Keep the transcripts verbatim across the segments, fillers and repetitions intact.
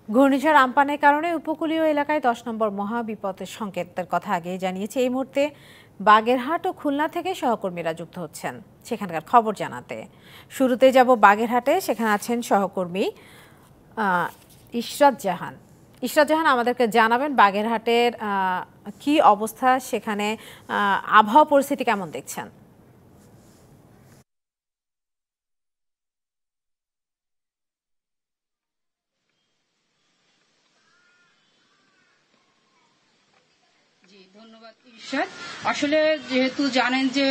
ঘূর্ণিঝড় আম্পানের কারণে উপকূলীয় এলাকায় দশ নম্বর মহাবিপদের সংকেতের কথা আগেই জানিয়েছে। এই মুহূর্তে বাগেরহাট ও খুলনা থেকে সহকর্মীরা যুক্ত হচ্ছেন সেখানকার খবর জানাতে। শুরুতে যাব বাগেরহাটে, সেখানে আছেন সহকর্মী ইশরাত জাহান। ইশরাত জাহান, আমাদেরকে জানাবেন বাগেরহাটের কি অবস্থা, সেখানে আবহাওয়া পরিস্থিতি কেমন দেখছেন? ধন্যবাদ ইরশাদ। আসলে যেহেতু জানেন যে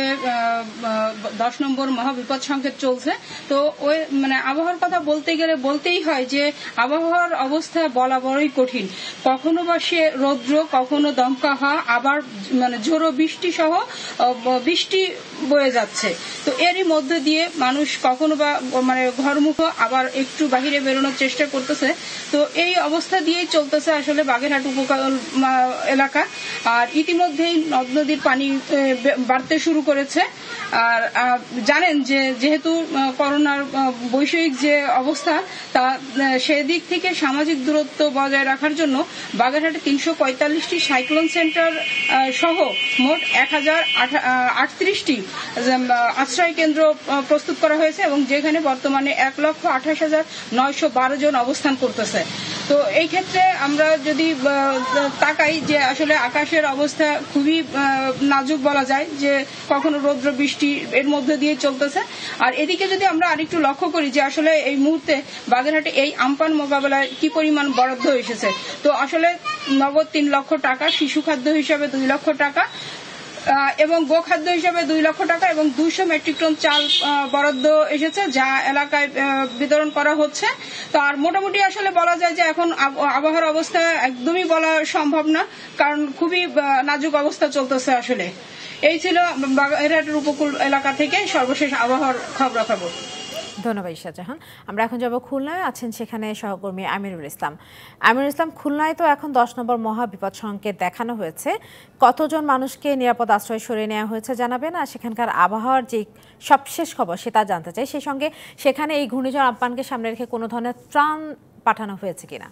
দশ নম্বর মহাবিপদ সংকেত চলছে, তো ওই মানে আবহাওয়ার কথা বলতে গেলে বলতেই হয় যে আবহাওয়ার অবস্থা বলা বড়ই কঠিন। কখনো বা সে রৌদ্র, কখনো দমকা হওয়া, আবার মানে ঝোড়ো বৃষ্টি সহ বৃষ্টি বয়ে যাচ্ছে। তো এরই মধ্যে দিয়ে মানুষ কখনো বা মানে ঘরমুখ, আবার একটু বাহিরে বেরোনোর চেষ্টা করতেছে। তো এই অবস্থা দিয়েই চলতেছে আসলে বাগেরহাট উপকূল এলাকা। আর ইতিমধ্যেই নদ নদীর পানি বাড়তে শুরু করেছে। আর জানেন যে যেহেতু করোনার বৈষয়িক যে অবস্থা, তা সেদিক থেকে সামাজিক দূরত্ব বজায় রাখার জন্য বাগেরহাটে তিনশো পঁয়তাল্লিশটি সাইক্লোন সেন্টার সহ মোট এক হাজার আটত্রিশটি আশ্রয় কেন্দ্র প্রস্তুত করা হয়েছে, এবং যেখানে বর্তমানে এক লক্ষ আঠাশ হাজার নয়শো বারো জন অবস্থান করতেছে। তো এই ক্ষেত্রে আমরা যদি তাকাই যে আসলে আকাশের অবস্থা খুবই নাজুক বলা যায়, যে কখনো রৌদ্র বৃষ্টি এর মধ্যে দিয়ে চলতেছে। আর এদিকে যদি আমরা আরেকটু লক্ষ্য করি যে আসলে এই মুহূর্তে বাগেরহাটে এই আমপান মোকাবেলায় কি পরিমাণ বরাদ্দ এসেছে, তো আসলে নগদ তিন লক্ষ টাকা, শিশু খাদ্য হিসাবে দুই লক্ষ টাকা এবং গোখাদ্য হিসাবে দুই লক্ষ টাকা এবং দুইশো মেট্রিক টন চাল বরাদ্দ এসেছে, যা এলাকায় বিতরণ করা হচ্ছে। তো আর মোটামুটি আসলে বলা যায় যে এখন আবহাওয়ার অবস্থা একদমই বলা সম্ভব না, কারণ খুবই নাজুক অবস্থা চলতেছে আসলে। এই ছিল বাগেরহাটের উপকূল এলাকা থেকে সর্বশেষ আবহাওয়ার খবরাখবর। ধন্যবাদ ইশরাত জাহান। আমরা এখন যাব খুলনায়, আছেন সেখানে সহকর্মী আমিরুল ইসলাম। আমিরুল ইসলাম, খুলনায় তো এখন দশ নম্বর মহাবিপদ সংকেত দেখানো হয়েছে, কতজন মানুষকে নিরাপদ আশ্রয় সরিয়ে নেওয়া হয়েছে জানাবেন, আর সেখানকার আবহাওয়ার যে সবশেষ খবর সেটা জানতে চাই। সেই সঙ্গে সেখানে এই ঘূর্ণিঝড় আম্পানকে সামনে রেখে কোনো ধরনের ত্রাণ পাঠানো হয়েছে কিনা?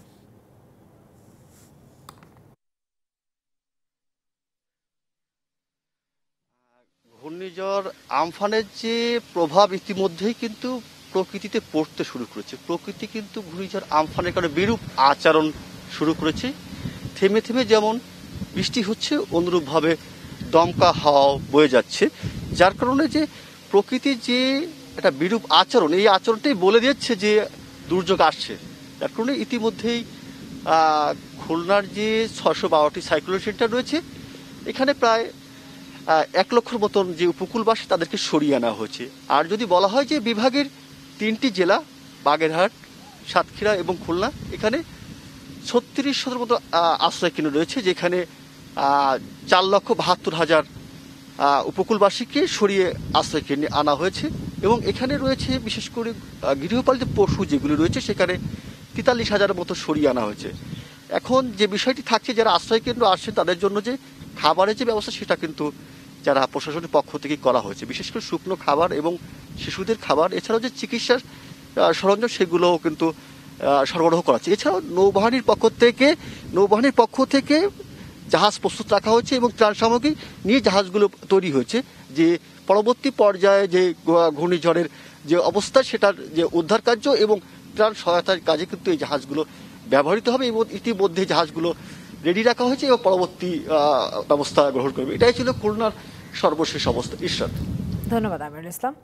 ঘূর্ণিঝড় আমফানের যে প্রভাব ইতিমধ্যেই কিন্তু প্রকৃতিতে পড়তে শুরু করেছে। প্রকৃতি কিন্তু ঘূর্ণিঝড় আমফানের কারণে বিরূপ আচরণ শুরু করেছে। থেমে থেমে যেমন বৃষ্টি হচ্ছে, অনুরূপভাবে দমকা হাওয়া বয়ে যাচ্ছে, যার কারণে যে প্রকৃতির যে একটা বিরূপ আচরণ, এই আচরণটাই বলে দিচ্ছে যে দুর্যোগ আসছে। যার কারণে ইতিমধ্যেই খুলনার যে ছশো বারোটি সাইক্লোন সেন্টার রয়েছে, এখানে প্রায় এক লক্ষর মতন যে উপকূলবাসী তাদেরকে সরিয়ে আনা হয়েছে। আর যদি বলা হয় যে বিভাগের তিনটি জেলা বাগেরহাট, সাতক্ষীরা এবং খুলনা, এখানে ছত্রিশ শতের মতো আশ্রয় কেন্দ্র রয়েছে, যেখানে চার লক্ষ বাহাত্তর হাজার উপকূলবাসীকে সরিয়ে আশ্রয় কেন্দ্রে আনা হয়েছে। এবং এখানে রয়েছে বিশেষ করে গৃহপালিত পশু যেগুলি রয়েছে, সেখানে তেতাল্লিশ হাজারের মতো সরিয়ে আনা হয়েছে। এখন যে বিষয়টি থাকছে, যারা আশ্রয় কেন্দ্র আসছেন তাদের জন্য যে খাবারের যে ব্যবস্থা, সেটা কিন্তু যারা প্রশাসনের পক্ষ থেকে করা হয়েছে, বিশেষ করে শুকনো খাবার এবং শিশুদের খাবার, এছাড়াও যে চিকিৎসার সরঞ্জাম সেগুলোও কিন্তু সরবরাহ করা হচ্ছে। এছাড়াও নৌবাহিনীর পক্ষ থেকে নৌবাহিনীর পক্ষ থেকে জাহাজ প্রস্তুত রাখা হয়েছে এবং ত্রাণ সামগ্রী নিয়ে জাহাজগুলো তৈরি হয়েছে, যে পরবর্তী পর্যায়ে যে ঘূর্ণিঝড়ের যে অবস্থা, সেটার যে উদ্ধার কার্য এবং ত্রাণ সহায়তার কাজে কিন্তু এই জাহাজগুলো ব্যবহৃত হবে। এবং ইতিমধ্যে জাহাজগুলো রেডি রাখা হয়েছে এবং পরবর্তী ব্যবস্থা গ্রহণ করবে। এটাই ছিল খুলনার সর্বশেষ অবস্থা। ইরশাদ। ধন্যবাদ আমিরুল ইসলাম।